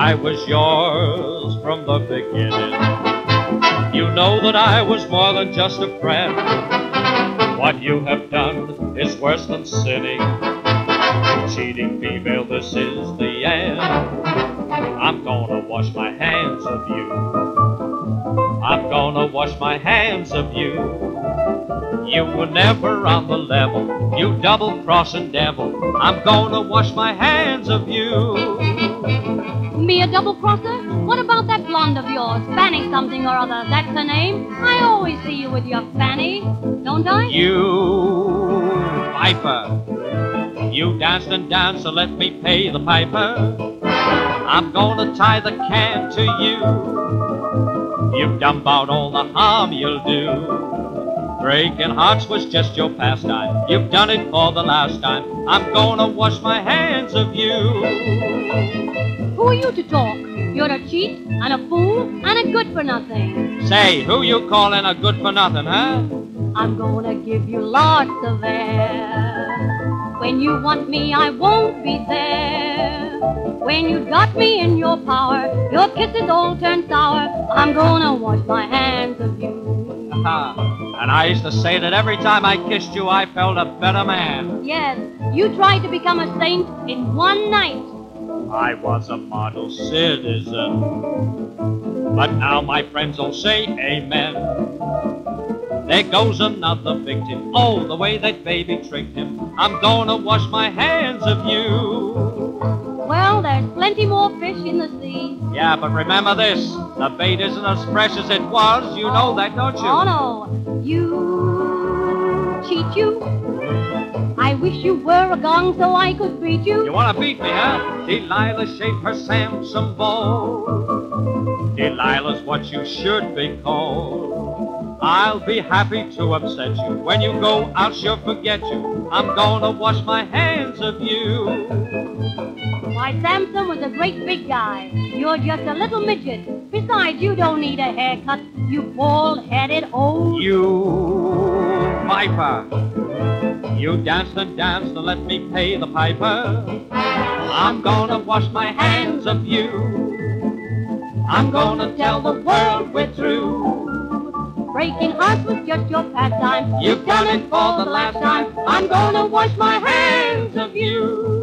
I was yours from the beginning. You know that I was more than just a friend. What you have done is worse than sinning. Cheating female, this is the end. I'm gonna wash my hands of you. I'm gonna wash my hands of you. You were never on the level, you double-crossing devil. I'm gonna wash my hands of you. Me a double-crosser? What about that blonde of yours? Fanny something or other, that's her name? I always see you with your Fanny, don't I? You viper. You danced and danced, so let me pay the piper. I'm gonna tie the can to you. You've done about all the harm you'll do. Breaking hearts was just your pastime. You've done it for the last time. I'm gonna wash my hands of you. Who are you to talk? You're a cheat and a fool and a good-for-nothing. Say, who you calling a good-for-nothing, huh? I'm gonna give you lots of air. When you want me, I won't be there. When you got me in your power, your kisses all turn sour. I'm gonna wash my hands of you. And I used to say that every time I kissed you, I felt a better man. Yes, you tried to become a saint in one night. I was a model citizen. But now my friends all say amen. There goes another victim. Oh, the way that baby tricked him. I'm gonna wash my hands of you. Well, there's plenty more fish in the sea. Yeah, but remember this. The bait isn't as fresh as it was. You know that, don't you? Oh, no. You cheat you. I wish you were a gong so I could beat you. You want to beat me, huh? Delilah shaped her Samson bow. Delilah's what you should be called. I'll be happy to upset you. When you go, I'll sure forget you. I'm gonna wash my hands of you. Why, Samson was a great big guy. You're just a little midget. Besides, you don't need a haircut, you bald-headed old... You viper. You danced and danced and let me pay the piper. I'm gonna wash my hands of you. I'm gonna tell the world we're through. Breaking hearts was just your pastime. You've done it for the last time. I'm gonna wash my hands of you.